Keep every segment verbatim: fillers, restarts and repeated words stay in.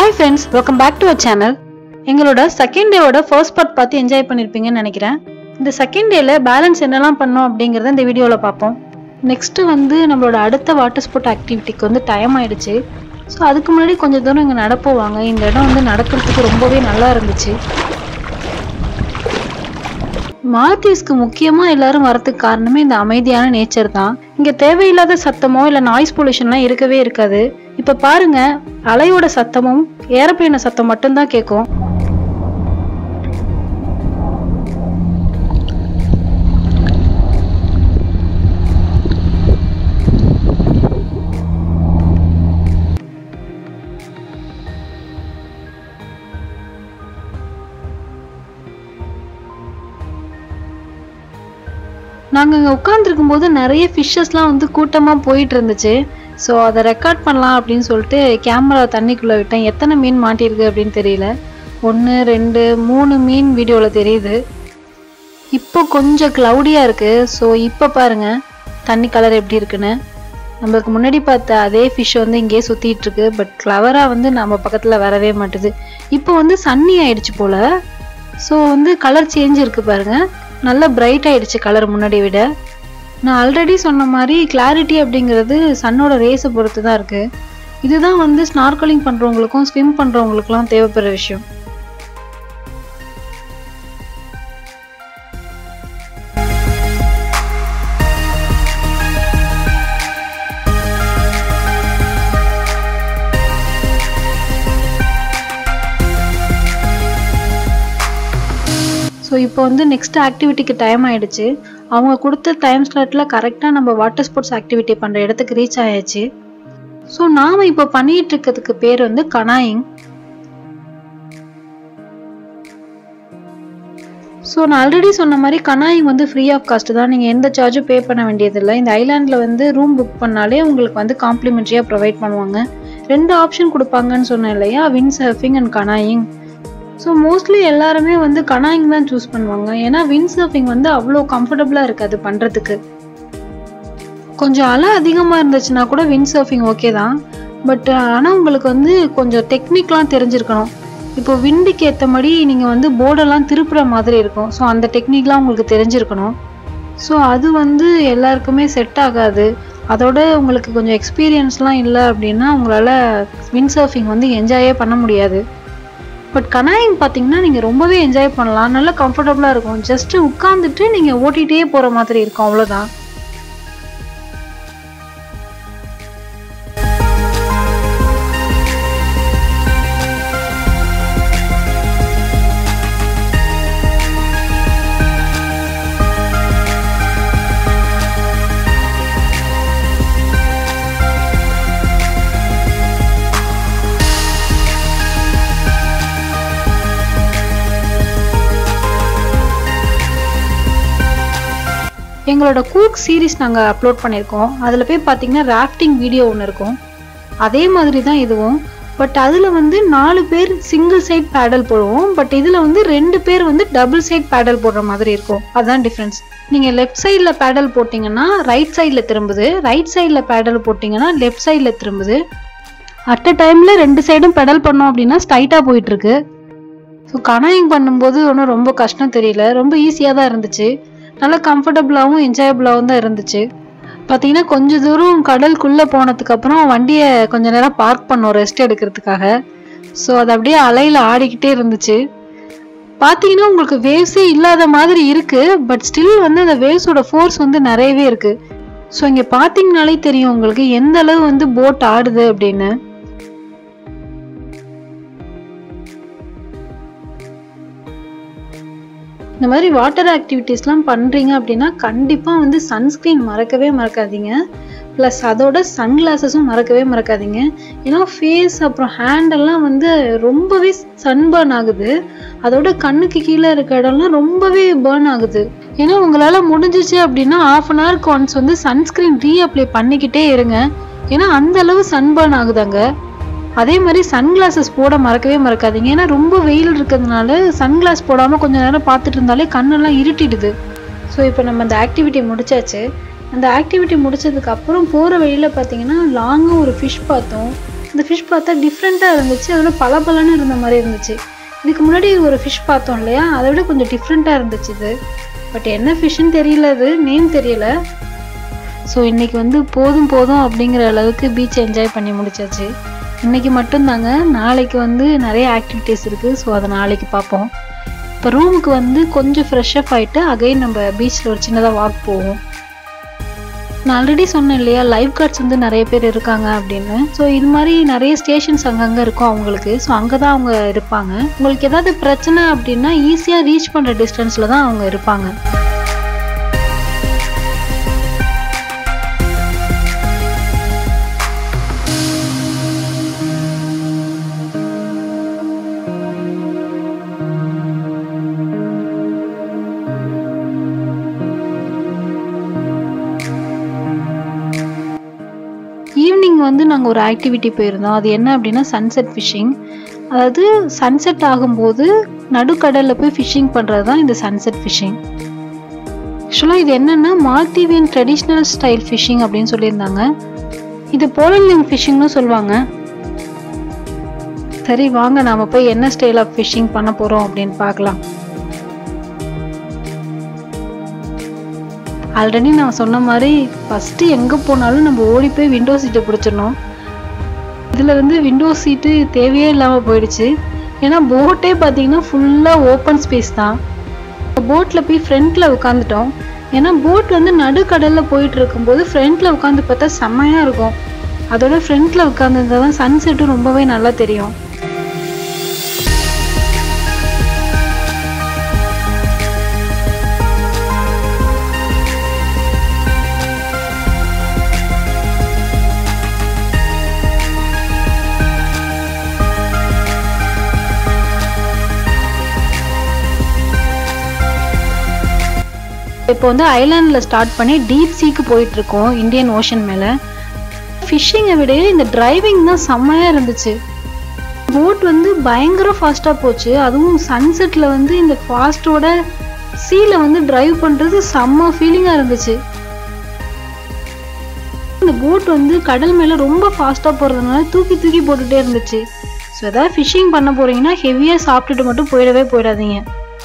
Hi friends, welcome back to our channel. எங்களோட second டேவோட first part பார்த்து enjoy பண்ணிருப்பீங்கன்னு நினைக்கிறேன். இந்த செகண்ட் டேல பேலன்ஸ் என்னெல்லாம் பண்ணோம் அப்படிங்கறத இந்த வீடியோல பார்ப்போம். நெக்ஸ்ட் வந்து நம்மளோட அடுத்த வாட்டர் ஸ்போர்ட் ஆக்டிவிட்டிக்கு வந்து டைம் ஆயிடுச்சு. ஸோ அதுக்கு முன்னாடி கொஞ்சம் தூரம் இங்கே நடப்போவாங்க. இந்த இடம் வந்து நடக்கிறதுக்கு ரொம்பவே நல்லா இருந்துச்சு. மாலத்தீவ்ஸ்க்கு முக்கியமா எல்லாரும் வரதுக்கு காரணமே இந்த அமைதியான நேச்சர் தான். இங்க தேவையில்லாத சத்தமோ இல்ல நாய்ஸ் பொல்யூஷன்லாம் இருக்கவே இருக்காது. இப்ப பாருங்க, அலையோட சத்தமும் ஏரோப்ளேன் சத்தம் மட்டும்தான் கேட்கும். நாங்கள் இங்கே உட்காந்துருக்கும் போது நிறைய ஃபிஷ்ஷஸ்லாம் வந்து கூட்டமாக போயிட்டு இருந்துச்சு. ஸோ அதை ரெக்கார்ட் பண்ணலாம் அப்படின்னு சொல்லிட்டு கேமரா தண்ணிக்குள்ளே விட்டேன். எத்தனை மீன் மாட்டியிருக்கு அப்படின்னு தெரியல. ஒன்று ரெண்டு மூணு மீன் வீடியோவில் தெரியுது. இப்போ கொஞ்சம் க்ளவுடியாக இருக்குது. ஸோ இப்போ பாருங்கள் தண்ணி கலர் எப்படி இருக்குன்னு. நம்மளுக்கு முன்னாடி பார்த்த அதே ஃபிஷ் வந்து இங்கேயே சுற்றிட்டு இருக்கு. பட் கிளவராக வந்து நம்ம பக்கத்தில் வரவே மாட்டுது. இப்போ வந்து சன்னி ஆயிடுச்சு போல். ஸோ வந்து கலர் சேஞ்ச் இருக்குது பாருங்கள். நல்லா பிரைட் ஆயிடுச்சு கலர் முன்னாடி விட. நான் ஆல்ரெடி சொன்ன மாதிரி கிளாரிட்டி அப்படிங்கிறது சன்னோட ரேஸை பொறுத்து தான் இருக்கு. இதுதான் வந்து ஸ்னார்க்கலிங் பண்றவங்களுக்கும் ஸ்விம் பண்றவங்களுக்குலாம் தேவைப்படுற விஷயம். ஸோ இப்போ வந்து நெக்ஸ்ட் ஆக்டிவிட்டிக்கு டைம் ஆயிடுச்சு. அவங்க கொடுத்த டைம் ஸ்லாட்டில் கரெக்டாக நம்ம வாட்டர் ஸ்போர்ட்ஸ் ஆக்டிவிட்டி பண்ணுற இடத்துக்கு ரீச் ஆயாச்சு. ஸோ நாம் இப்போ பண்ணிட்டு இருக்கிறதுக்கு பேர் வந்து கனாயிங். ஸோ நான் ஆல்ரெடி சொன்ன மாதிரி கனாயிங் வந்து ஃப்ரீ ஆஃப் காஸ்ட் தான். நீங்கள் எந்த சார்ஜும் பே பண்ண வேண்டியதில்லை. இந்த ஐலாண்டில் வந்து ரூம் புக் பண்ணாலே உங்களுக்கு வந்து காம்ப்ளிமெண்ட்ரியாக ப்ரொவைட் பண்ணுவாங்க. ரெண்டு ஆப்ஷன் கொடுப்பாங்கன்னு சொன்னேன் இல்லையா, wind surfing and canoeing. So mostly எல்லாருமே வந்து கனாயிங் தான் சூஸ் பண்ணுவாங்க. ஏன்னா விண்ட் சர்ஃபிங் வந்து அவ்வளோ கம்ஃபர்டபுளாக இருக்காது பண்ணுறதுக்கு. கொஞ்சம் அலை அதிகமாக இருந்துச்சுன்னா கூட விண்ட் சர்ஃபிங் ஓகே தான். பட் ஆனால் உங்களுக்கு வந்து கொஞ்சம் டெக்னிக்லாம் தெரிஞ்சிருக்கணும். இப்போ விண்டுக்கு ஏற்ற மாதிரி நீங்கள் வந்து போர்டெல்லாம் திருப்புற மாதிரி இருக்கும். ஸோ அந்த டெக்னிக்லாம் உங்களுக்கு தெரிஞ்சிருக்கணும். ஸோ அது வந்து எல்லாருக்குமே செட் ஆகாது. அதோட உங்களுக்கு கொஞ்சம் எக்ஸ்பீரியன்ஸ்லாம் இல்லை அப்படின்னா உங்களால் விண்ட் சர்ஃபிங் வந்து என்ஜாயே பண்ண முடியாது. பட் கனாயிங் பார்த்தீங்கன்னா நீங்கள் ரொம்பவே என்ஜாய் பண்ணலாம். நல்லா கம்ஃபர்டபுளாக இருக்கும். ஜஸ்ட்டு உட்காந்துட்டு நீங்கள் ஓட்டிகிட்டே போகிற மாதிரி இருக்கும், அவ்வளோதான். எங்களோட கூர்க் சீரீஸ் நாங்கள் அப்லோட் பண்ணியிருக்கோம். அதில் போய் பார்த்தீங்கன்னா ராஃப்டிங் வீடியோ ஒன்று இருக்கும். அதே மாதிரி தான் இதுவும். பட் அதில் வந்து நாலு பேர் சிங்கிள் சைட் பேடல் போடுவோம். பட் இதில் வந்து ரெண்டு பேர் வந்து டபுள் சைட் பேடல் போடுற மாதிரி இருக்கும். அதுதான் டிஃப்ரென்ஸ். நீங்கள் லெஃப்ட் சைடில் பேடல் போட்டிங்கன்னா ரைட் சைடில் திரும்புது. ரைட் சைடில் பேடல் போட்டிங்கன்னா லெஃப்ட் சைடில் திரும்புது. அட் அ டைமில் ரெண்டு சைடும் பெடல் பண்ணோம் அப்படின்னா ஸ்ட்ரைட்டாக போயிட்டுருக்கு. ஸோ கனாயிங் பண்ணும்போது ஒன்றும் ரொம்ப கஷ்டம் தெரியல. ரொம்ப ஈஸியாக தான் இருந்துச்சு. நல்லா கம்ஃபர்டபுளாகவும் என்ஜாயபுளாகவும் தான் இருந்துச்சு. பார்த்தீங்கன்னா கொஞ்சம் தூரம் கடலுக்குள்ளே போனதுக்கப்புறம் வண்டியை கொஞ்சம் நேரம் பார்க் பண்ணோம் ரெஸ்ட் எடுக்கிறதுக்காக. ஸோ அது அப்படியே அலையில் ஆடிக்கிட்டே இருந்துச்சு. பார்த்தீங்கன்னா உங்களுக்கு வேவ்ஸே இல்லாத மாதிரி இருக்குது. பட் ஸ்டில் வந்து அந்த வேவ்ஸோட ஃபோர்ஸ் வந்து நிறையவே இருக்குது. ஸோ இங்கே பார்த்தீங்கனாலே தெரியும் உங்களுக்கு எந்த அளவு வந்து போட் ஆடுது அப்படின்னு. இந்த மாதிரி வாட்டர் ஆக்டிவிட்டீஸ்லாம் பண்ணுறீங்க அப்படின்னா கண்டிப்பாக வந்து சன்ஸ்க்ரீன் மறக்கவே மறக்காதீங்க. ப்ளஸ் அதோட சன்கிளாஸஸும் மறக்கவே மறக்காதீங்க. ஏன்னா ஃபேஸ் அப்புறம் ஹேண்டெல்லாம் வந்து ரொம்பவே சன்பர்ன் ஆகுது. அதோட கண்ணுக்கு கீழே இருக்க இடம்லாம் ரொம்பவே பேர்ன் ஆகுது. ஏன்னா உங்களால் முடிஞ்சிச்சு அப்படின்னா ஆஃப் அன் ஹவருக்கு ஒன்ஸ் வந்து சன்ஸ்க்ரீன் ரீஅப்ளை பண்ணிக்கிட்டே இருங்க. ஏன்னா அந்த அளவு சன்பர்ன் ஆகுதாங்க. அதே மாதிரி சன்கிளாஸஸ் போட மறக்கவே மறக்காதீங்க. ஏன்னா ரொம்ப வெயில் இருக்கிறதுனால சன்கிளாஸ் போடாமல் கொஞ்சம் நேரம் பார்த்துட்டு இருந்தாலே கண்ணெல்லாம் இருட்டிடுது. ஸோ இப்போ நம்ம அந்த ஆக்டிவிட்டி முடிச்சாச்சு. அந்த ஆக்டிவிட்டி முடிச்சதுக்கு அப்புறம் போகிற வழியில் பார்த்தீங்கன்னா லாங்காக ஒரு ஃபிஷ் பார்த்தோம். இந்த ஃபிஷ் பார்த்தா டிஃப்ரெண்ட்டாக இருந்துச்சு, அதோட பளபளன்னு இருந்த மாதிரி இருந்துச்சு. இதுக்கு முன்னாடி ஒரு ஃபிஷ் பார்த்தோம் இல்லையா, அதை விட கொஞ்சம் டிஃப்ரெண்ட்டாக இருந்துச்சு இது. பட் என்ன ஃபிஷ்ன்னு தெரியல, அது நேம் தெரியல. ஸோ இன்றைக்கி வந்து போதும் போதும் அப்படிங்கிற அளவுக்கு பீச் என்ஜாய் பண்ணி முடிச்சாச்சு. இன்றைக்கி மட்டும்தாங்க, நாளைக்கு வந்து நிறைய ஆக்டிவிட்டீஸ் இருக்குது. ஸோ அதை நாளைக்கு பார்ப்போம். இப்போ ரூமுக்கு வந்து கொஞ்சம் ஃப்ரெஷ்அப் ஆகிட்டு அகைன் நம்ம பீச்சில் ஒரு சின்னதாக வாக் போவோம். நான் ஆல்ரெடி சொன்னேன் இல்லையா, லைஃப் கார்ட்ஸ் வந்து நிறைய பேர் இருக்காங்க அப்படின்னு. ஸோ இது மாதிரி நிறைய ஸ்டேஷன்ஸ் அங்கங்கே இருக்கும் அவங்களுக்கு. ஸோ அங்கே தான் அவங்க இருப்பாங்க. உங்களுக்கு ஏதாவது பிரச்சனை அப்படின்னா ஈஸியாக ரீச் பண்ணுற டிஸ்டன்ஸில் தான் அவங்க இருப்பாங்க. ஈவினிங் வந்து நாங்கள் ஒரு ஆக்டிவிட்டி போயிருந்தோம். அது என்ன அப்படின்னா சன்செட் ஃபிஷ்ஷிங். அதாவது சன்செட் ஆகும்போது நடுக்கடலில் போய் ஃபிஷ்ஷிங் பண்ணுறது தான் இந்த சன்செட் ஃபிஷ்ஷிங். ஆக்சுவலாக இது என்னென்னா மால்தீவியன் ட்ரெடிஷ்னல் ஸ்டைல் ஃபிஷ்ஷிங் அப்படின்னு சொல்லியிருந்தாங்க. இது போலன்லிங் ஃபிஷ்ஷிங்னு சொல்லுவாங்க. சரி வாங்க நாம் போய் என்ன ஸ்டைல் ஆஃப் ஃபிஷ்ஷிங் பண்ண போகிறோம் அப்படின்னு பார்க்கலாம். ஆல்ரெடி நான் சொன்ன மாதிரி ஃபஸ்ட்டு எங்கே போனாலும் நம்ம ஓடி போய் விண்டோ சீட்டை பிடிச்சிடணும். இதில் வந்து விண்டோ சீட்டு தேவையே இல்லாமல் போயிடுச்சு. ஏன்னா போட்டே பார்த்தீங்கன்னா ஃபுல்லாக ஓப்பன் ஸ்பேஸ் தான். போட்டில் போய் ஃப்ரண்ட்டில் உட்காந்துட்டோம். ஏன்னா போட் வந்து நடுக்கடலில் போயிட்டு இருக்கும்போது ஃப்ரண்ட்டில் உட்காந்து பார்த்தா செம்மையாக இருக்கும். அதோட ஃப்ரண்ட்டில் உட்காந்துருந்தா தான் சன்செட்டும் ரொம்பவே நல்லா தெரியும். இப்போ வந்து ஐலாண்டில் ஸ்டார்ட் பண்ணி டீப் சீக்கு போயிட்டுருக்கோம், இந்தியன் ஓஷன் மேலே. ஃபிஷ்ஷிங்கை விட இந்த டிரைவிங் தான் செம்மையாக இருந்துச்சு. போட் வந்து பயங்கர ஃபாஸ்ட்டாக போச்சு. அதுவும் சன்செட்டில் வந்து இந்த ஃபாஸ்ட்டோட சீல வந்து டிரைவ் பண்ணுறது செம்ம ஃபீலிங்காக இருந்துச்சு. இந்த போட் வந்து கடல் மேலே ரொம்ப ஃபாஸ்ட்டாக போகிறதுனால தூக்கி தூக்கி போட்டுகிட்டே இருந்துச்சு. ஸோ எதாவது ஃபிஷ்ஷிங் பண்ண போகிறீங்கன்னா ஹெவியாக சாப்பிட்டுட்டு மட்டும் போயிடவே போயிடாதீங்க.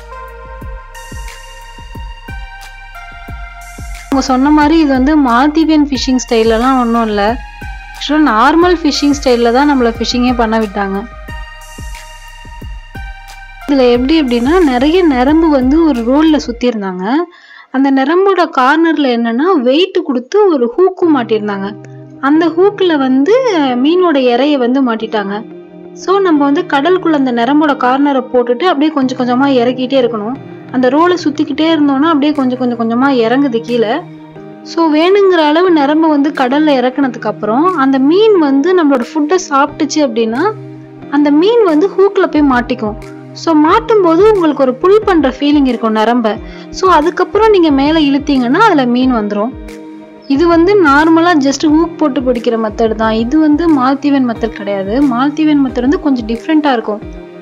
அவங்க சொன்ன மாதிரி இது வந்து மால்தீவியன் ஃபிஷ்ஷிங் ஸ்டைலெலாம் ஒன்றும் இல்லை. ஆக்சுவலாக நார்மல் ஃபிஷ்ஷிங் ஸ்டைலில் தான் நம்மளை ஃபிஷ்ஷிங்கே பண்ண விட்டாங்க. இதில் எப்படி எப்படின்னா நிறைய நரம்பு வந்து ஒரு ரோலில் சுற்றிருந்தாங்க. அந்த நரம்போட கார்னரில் என்னென்னா வெயிட்டு கொடுத்து ஒரு ஹூக்கு மாட்டியிருந்தாங்க. அந்த ஹூக்கில் வந்து மீனோட இறையை வந்து மாட்டிட்டாங்க. ஸோ நம்ம வந்து கடலுக்குள்ளே அந்த நரம்போட கார்னரை போட்டுட்டு அப்படியே கொஞ்சம் கொஞ்சமாக இறக்கிட்டே இருக்கணும். அந்த ரோலை சுற்றிக்கிட்டே இருந்தோன்னா அப்படியே கொஞ்சம் கொஞ்சம் கொஞ்சமாக இறங்குது கீழே. ஸோ வேணுங்கிற அளவு நரம்பு வந்து கடலில் இறக்குனதுக்கு அப்புறம் அந்த மீன் வந்து நம்மளோட ஃபுட்டை சாப்பிட்டுச்சு அப்படின்னா அந்த மீன் வந்து ஹூக்கில் போய் மாட்டிக்கும். ஸோ மாட்டும்போது உங்களுக்கு ஒரு புல் பண்ணுற ஃபீலிங் இருக்கும் நரம்பை. ஸோ அதுக்கப்புறம் நீங்கள் மேலே இழுத்தீங்கன்னா அதில் மீன் வந்துடும். இது வந்து நார்மலாக ஜஸ்ட் ஹூக் போட்டு பிடிக்கிற மெத்தட் தான். இது வந்து மால்தீவியன் மெத்தட் கிடையாது. மால்தீவியன் மெத்தட் வந்து கொஞ்சம் டிஃப்ரெண்ட்டாக இருக்கும்.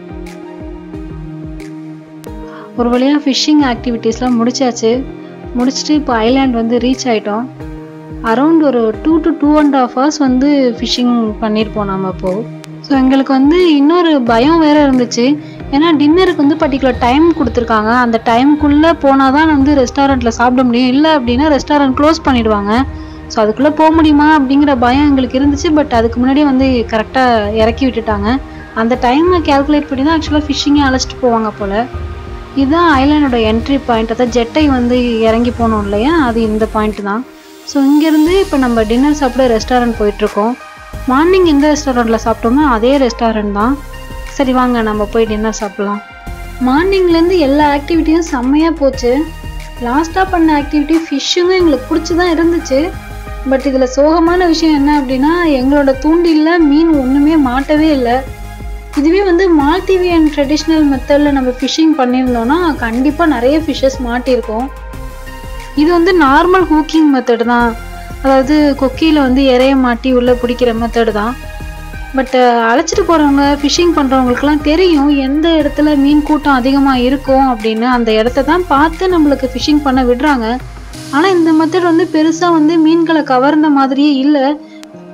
ஒரு வழியாக ஃபிஷ்ஷிங் ஆக்டிவிட்டீஸ்லாம் முடிச்சாச்சு. முடிச்சுட்டு இப்போ ஐலாண்ட் வந்து ரீச் ஆகிட்டோம். அரௌண்ட் ஒரு two to two and half hours வந்து ஃபிஷ்ஷிங் பண்ணியிருப்போம் நம்ம அப்போது. ஸோ எங்களுக்கு வந்து இன்னொரு பயம் வேறு இருந்துச்சு. ஏன்னா டின்னருக்கு வந்து பர்டிகுலர் டைம் கொடுத்துருக்காங்க. அந்த டைமுக்குள்ளே போனால் தான் வந்து ரெஸ்டாரண்ட்டில் சாப்பிட முடியும். இல்லை அப்படின்னா ரெஸ்டாரண்ட் க்ளோஸ் பண்ணிவிடுவாங்க. ஸோ அதுக்குள்ளே போக முடியுமா அப்படிங்கிற பயம் எங்களுக்கு இருந்துச்சு. பட் அதுக்கு முன்னாடியே வந்து கரெக்டாக இறக்கி விட்டுட்டாங்க. அந்த டைமை கேல்குலேட் பண்ணி தான் ஆக்சுவலாக ஃபிஷ்ஷிங்கே அழைச்சிட்டு போவாங்க போல். இதுதான் ஐலாண்டோட என்ட்ரி பாயிண்ட். அதாவது ஜெட்டை வந்து இறங்கி போனோம் இல்லையா, அது இந்த பாயிண்ட் தான். ஸோ இங்கேருந்து இப்போ நம்ம டின்னர் சாப்பிட ரெஸ்டாரண்ட் போயிட்டுருக்கோம். மார்னிங் எந்த ரெஸ்டாரண்ட்டில் சாப்பிட்டோமோ அதே ரெஸ்டாரண்ட் தான். சரி வாங்க நம்ம போய் டின்னர் சாப்பிட்லாம். மார்னிங்லேருந்து எல்லா ஆக்டிவிட்டியும் செம்மையாக போச்சு. லாஸ்ட்டாக பண்ண ஆக்டிவிட்டி ஃபிஷ்ஷுங்க எங்களுக்கு பிடிச்சி தான் இருந்துச்சு. பட் இதில் சோகமான விஷயம் என்ன அப்படின்னா எங்களோட தூண்டிலில் மீன் ஒன்றுமே மாட்டவே இல்லை. இதுவே வந்து மால்தீவியன் ட்ரெடிஷ்னல் மெத்தடில் நம்ம ஃபிஷ்ஷிங் பண்ணியிருந்தோன்னா கண்டிப்பாக நிறைய ஃபிஷ்ஷஸ் மாட்டியிருக்கோம். இது வந்து நார்மல் ஹூக்கிங் மெத்தட் தான். அதாவது கொக்கியில் வந்து இறைய மாட்டி உள்ளே பிடிக்கிற மெத்தடு தான். பட் அழைச்சிட்டு போகிறவங்க ஃபிஷ்ஷிங் பண்ணுறவங்களுக்குலாம் தெரியும் எந்த இடத்துல மீன் கூட்டம் அதிகமாக இருக்கும் அப்படின்னு. அந்த இடத்த தான் பார்த்து நம்மளுக்கு ஃபிஷ்ஷிங் பண்ண விடுறாங்க. ஆனால் இந்த மெத்தட் வந்து பெருசாக வந்து மீன்களை கவர்ந்த மாதிரியே இல்லை.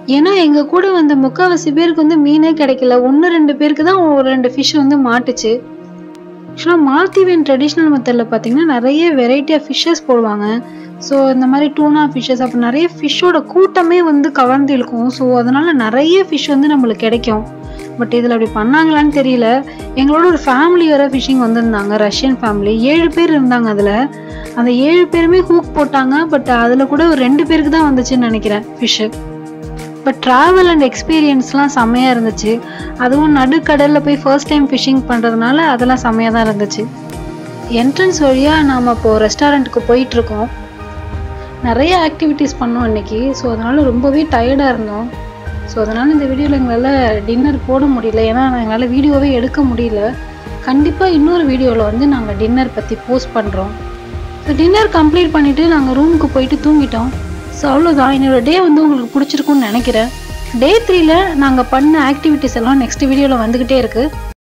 ஏன்னா எங்க கூட வந்த முக்காவாசி பேருக்கு வந்து மீனே கிடைக்கல. ஒன்று ரெண்டு பேருக்கு தான் ஒரு ரெண்டு ஃபிஷ் வந்து மாட்டுச்சு. ஆக்சுவலாக மால்தீவியன் ட்ரெடிஷ்னல் மெத்தடில் பார்த்தீங்கன்னா நிறைய வெரைட்டி ஆஃப் ஃபிஷ்ஷஸ் போடுவாங்க. ஸோ இந்த மாதிரி டூனா ஃபிஷ்ஷஸ் அப்போ நிறைய ஃபிஷ்ஷோட கூட்டமே வந்து கவர்ந்து இழுக்கும். ஸோ அதனால நிறைய ஃபிஷ் வந்து நம்மளுக்கு கிடைக்கும். பட் இதில் அப்படி பண்ணாங்களான்னு தெரியல. எங்களோட ஒரு ஃபேமிலி வேறு ஃபிஷ்ஷிங் வந்திருந்தாங்க, ரஷ்யன் ஃபேமிலி. ஏழு பேர் இருந்தாங்க. அதில் அந்த ஏழு பேருமே ஹூக் போட்டாங்க. பட் அதில் கூட ஒரு ரெண்டு பேருக்கு தான் வந்துச்சுன்னு நினைக்கிறேன் ஃபிஷ்ஷு. பட் ட்ராவல் அண்ட் எக்ஸ்பீரியன்ஸ்லாம் செம்மையாக இருந்துச்சு. அதுவும் நடுக்கடலில் போய் ஃபர்ஸ்ட் டைம் ஃபிஷ்ஷிங் பண்ணுறதுனால அதெல்லாம் செம்மையாக தான் இருந்துச்சு. என்ட்ரன்ஸ் வழியாக நாம் இப்போது ரெஸ்டாரண்ட்டுக்கு போயிட்டுருக்கோம். நிறைய ஆக்டிவிட்டீஸ் பண்ணோம் இன்றைக்கி. ஸோ அதனால் ரொம்பவே டயர்டாக இருந்தோம். ஸோ அதனால் இந்த வீடியோவில் எங்களால் டின்னர் போட முடியல. ஏன்னா எங்களால் வீடியோவே எடுக்க முடியல. கண்டிப்பாக இன்னொரு வீடியோவில் வந்து நாங்கள் டின்னர் பற்றி போஸ்ட் பண்ணுறோம். ஸோ டின்னர் கம்ப்ளீட் பண்ணிவிட்டு நாங்கள் ரூமுக்கு போயிட்டு தூங்கிட்டோம். ஸோ அவ்வளோதான். என்னோடய டே வந்து உங்களுக்கு பிடிச்சிருக்குன்னு நினைக்கிறேன். டே த்ரீல நாங்கள் பண்ண ஆக்டிவிட்டீஸ் எல்லாம் நெக்ஸ்ட் வீடியோவில் வந்துக்கிட்டே இருக்குது.